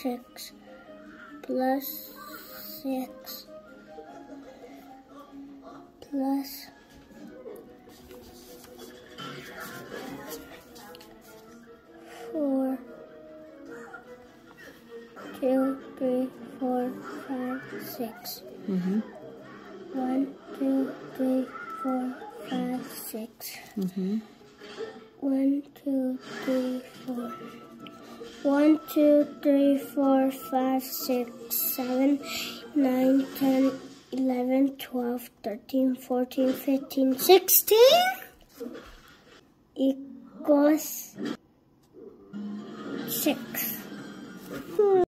6 plus 6 plus 4, 2, 3, 4, 5, 6. 1, 2, 3, 4, 5, 6. 1, 2, 3, 4. 1, 2, 3, 4, 5, 6, 7, 9, 10, 11, 12, 13, 14, 15, 16 equals 6.